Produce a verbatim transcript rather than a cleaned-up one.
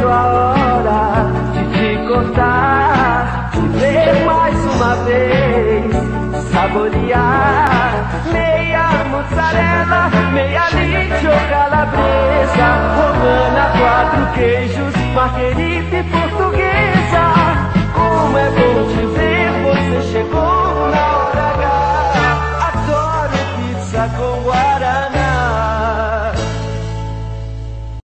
chegou a hora de te contar, de ver mais uma vez, saborear. Meia mussarela, meia leite ou calabresa, romana, quatro queijos, marguerita e portuguesa. Como é bom te ver, você chegou